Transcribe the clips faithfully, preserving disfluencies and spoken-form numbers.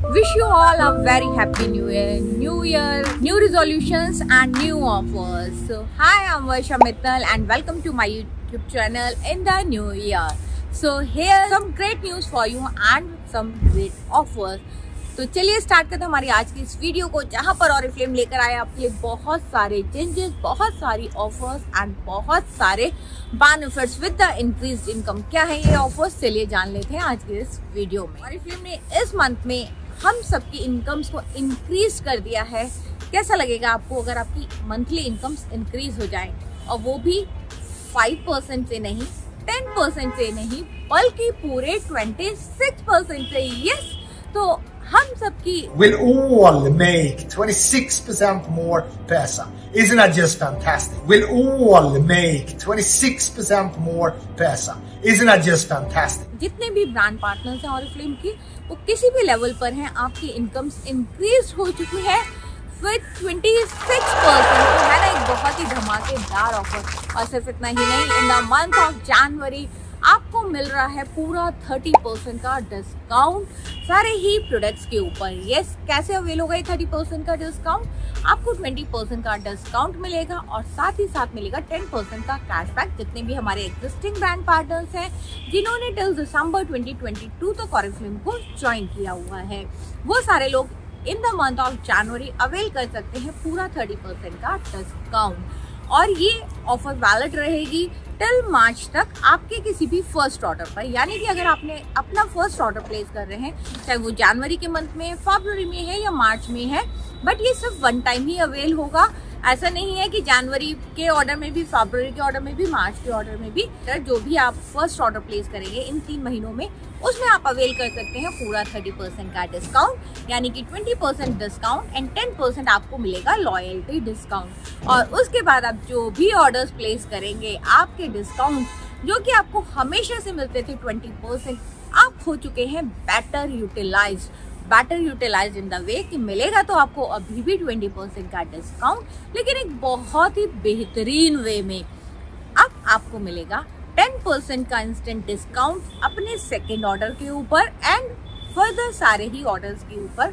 Wish you all a very happy new year, new year, new resolutions and new offers. So hi, I'm Varsha Mittal and welcome to my YouTube channel in the new year. So here's some great news for you and some great offers. तो चलिए start करते हैं हमारी आज की इस video को, जहां पर ऑरिफ्लेम लेकर आए आपके लिए बहुत सारे चेंजेस, बहुत सारी ऑफर्स एंड बहुत सारे benefits with the increased income. क्या है ये ऑफर्स, चलिए जान लेते हैं आज की इस वीडियो में। ऑरिफ्लेम ने इस मंथ में हम सबकी इनकम्स को इंक्रीज कर दिया है। कैसा लगेगा आपको अगर आपकी मंथली इनकम्स इंक्रीज हो जाए, और वो भी फाइव परसेंट से नहीं, टेन परसेंट से नहीं, बल्कि पूरे ट्वेंटी सिक्स परसेंट से। यस, तो हम सबकी will all make twenty-six percent more पैसा। Isn't that just fantastic? Will all make twenty-six percent more पैसा। Isn't that just fantastic? जितने भी ब्रांड पार्टनर्स हैं ऑरिफ्लेम की, वो किसी भी लेवल पर हैं, आपकी इनकम्स इंक्रीज हो चुकी है विद ट्वेंटी सिक्स परसेंट। तो है ना एक बहुत ही धमाकेदार ऑफर। और सिर्फ इतना ही नहीं, in the month of January आपको मिल रहा है पूरा थर्टी परसेंट का डिस्काउंट सारे ही प्रोडक्ट्स के ऊपर। यस, कैसे अवेल होगा ये थर्टी परसेंट का डिस्काउंट? आपको ट्वेंटी परसेंट का डिस्काउंट मिलेगा और साथ ही साथ मिलेगा टेन परसेंट का कैशबैक। जितने भी हमारे एग्जिस्टिंग ब्रांड पार्टनर्स हैं जिन्होंने till December twenty twenty two तक ऑरिफ्लेम को ज्वाइन किया हुआ है, वो सारे लोग in the month of January avail कर सकते हैं पूरा थर्टी परसेंट का डिस्काउंट। और ये ऑफर वैलिड रहेगी टिल मार्च तक आपके किसी भी फर्स्ट ऑर्डर पर। यानी कि अगर आपने अपना फर्स्ट ऑर्डर प्लेस कर रहे हैं, चाहे वो जनवरी के मंथ में, फरवरी में है या मार्च में है, बट ये सिर्फ वन टाइम ही अवेल होगा। ऐसा नहीं है कि जनवरी के ऑर्डर में भी, फरवरी के ऑर्डर में भी, मार्च के ऑर्डर में भी, जो भी आप फर्स्ट ऑर्डर प्लेस करेंगे इन तीन महीनों में, उसमें आप अवेल कर सकते हैं पूरा थर्टी परसेंट का डिस्काउंट। यानी कि twenty percent discount and ten percent आपको मिलेगा लॉयल्टी डिस्काउंट। और उसके बाद आप जो भी ऑर्डर्स प्लेस करेंगे, आपके डिस्काउंट जो कि आपको हमेशा से मिलते थे ट्वेंटी परसेंट, आप हो चुके हैं better utilize better utilize in the way कि मिलेगा तो आपको अभी भी ट्वेंटी परसेंट का डिस्काउंट, लेकिन एक बहुत ही बेहतरीन वे में। अब आपको मिलेगा टेन परसेंट का इंस्टेंट डिस्काउंट अपने सेकेंड ऑर्डर के ऊपर एंड फर्दर सारे ही ऑर्डर्स के ऊपर,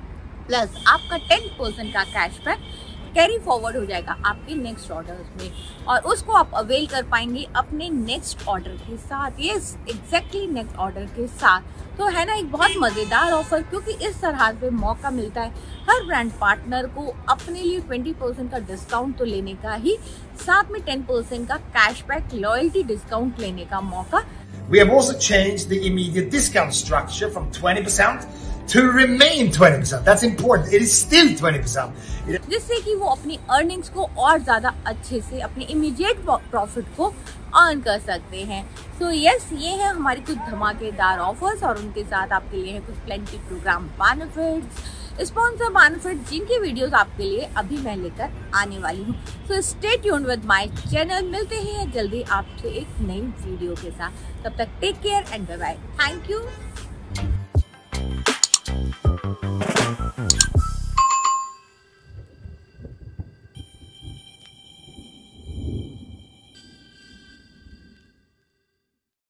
प्लस आपका टेन परसेंट का कैशबैक कैरी फॉरवर्ड हो जाएगा आपके नेक्स्ट ऑर्डर्स में, और उसको आप अवेल कर पाएंगे अपने नेक्स्ट ऑर्डर के साथ। यस, एग्जैक्टली नेक्स्ट ऑर्डर के साथ। तो है ना एक बहुत मजेदार ऑफर, क्योंकि इस तरह से मौका मिलता है हर ब्रांड पार्टनर को अपने लिए ट्वेंटी परसेंट का डिस्काउंट तो लेने का ही, साथ में टेन परसेंट का कैशबैक लॉयल्टी डिस्काउंट लेने का मौका। We have also changed the immediate discount structure from twenty percent to remain twenty percent. That's important. It is still twenty percent. जिससे कि वो अपनी अर्निंग्स को और ज्यादा अच्छे से, अपने इमीडिएट प्रॉफिट को अर्न कर सकते हैं। सो so, यस yes, ये है हमारी कुछ धमाकेदार ऑफर्स, और उनके साथ आपके लिए है कुछ plenty program benefits, sponsor benefit, जिनकी वीडियोस आपके लिए अभी मैं लेकर आने वाली हूँ। So stay tuned with my channel. मिलते हैं जल्दी आपसे एक नई वीडियो के साथ। तब तक take care and bye bye. Thank you.